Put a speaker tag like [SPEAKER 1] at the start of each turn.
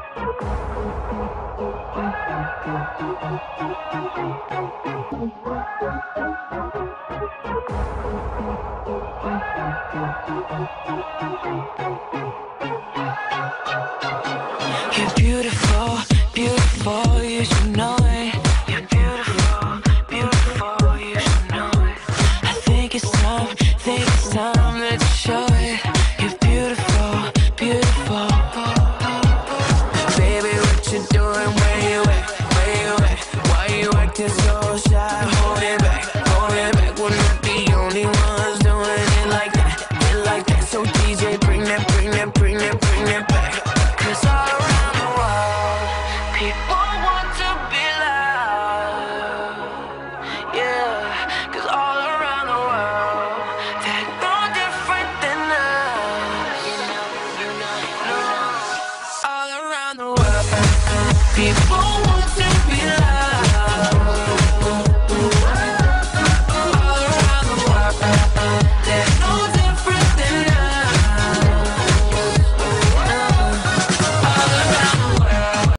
[SPEAKER 1] You're beautiful, beautiful, you should know it. You're beautiful, beautiful, you should know it. I think it's time that you show it. You're beautiful, beautiful. Baby, what you doing? Where you at? Where you at? Why you acting so shy? Hold it back, hold it back. We're not the only ones doing it like that, it like that. So DJ, bring that, bring that, bring that, bring that back. 'Cause all around the world, people want to be loved. Yeah, 'cause all around the world, they're no different than us. All around the world, people